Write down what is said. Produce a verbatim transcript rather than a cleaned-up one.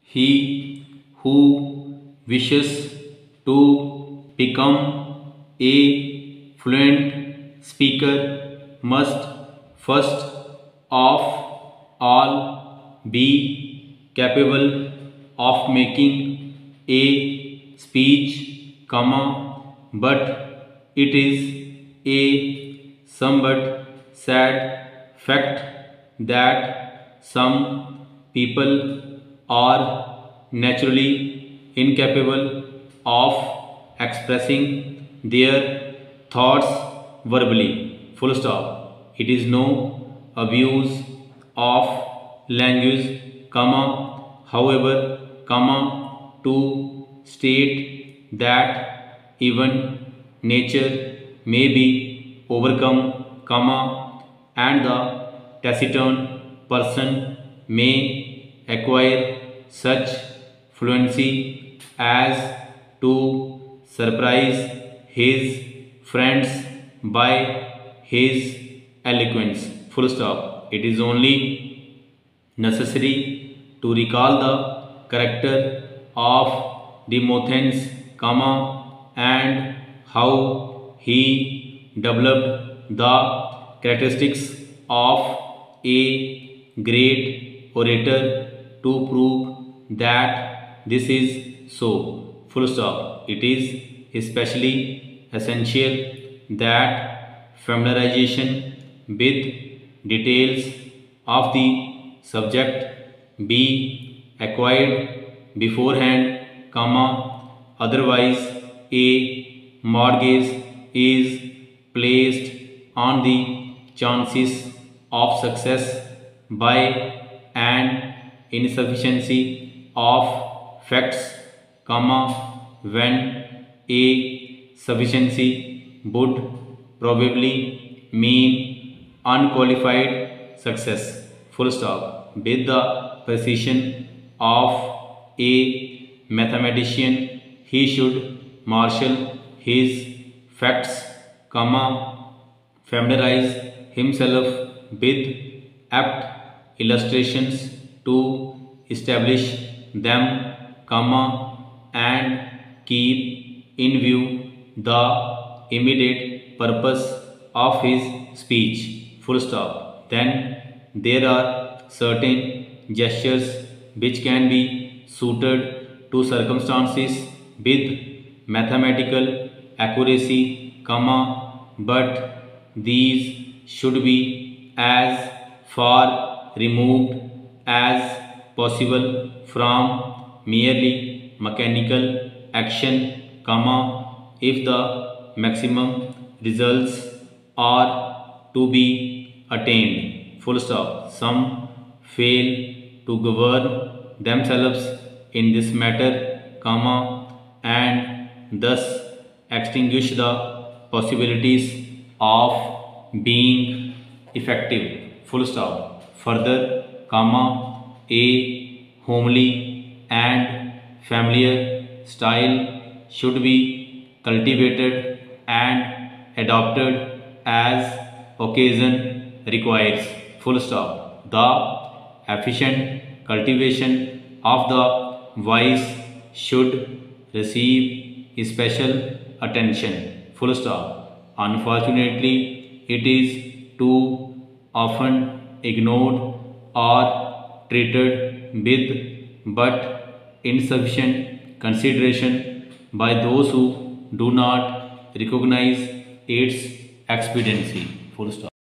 He who wishes to become a fluent speaker must first of all be capable of making a speech, comma, but it is a somewhat sad fact that some people are naturally incapable of expressing their thoughts verbally. Full stop. It is no abuse of language, comma, however, comma, to state that even nature may be overcome, comma, and the taciturn person may acquire such fluency as to surprise his friends by his eloquence. Full stop. It is only necessary to recall the character of Demosthenes, comma, and how he developed the characteristics of a great orator to prove that this is so. Full stop. It is especially essential that familiarization with details of the subject be acquired beforehand, comma, otherwise a mortgage is placed on the chances of success by an insufficiency of facts, comma, when a sufficiency would probably mean unqualified success. Full stop. With the precision of a mathematician, he should marshal his facts, comma, familiarize himself with apt illustrations to establish them, comma, and keep in view the immediate purpose of his speech. Full stop. Then there are certain gestures which can be suited to circumstances with mathematical accuracy, comma, but these should be as far removed as possible from merely mechanical action, comma, if the maximum results are to be attained. Full stop. Some fail to govern themselves in this matter, comma, and thus extinguish the possibilities of being effective. Full stop. Further, comma, a homely and familiar style should be cultivated and adopted as occasion requires. Full stop. The efficient cultivation of the voice should receive special attention. Full stop. Unfortunately, it is too often ignored or treated with but insufficient consideration by those who do not recognize its expediency. Full stop.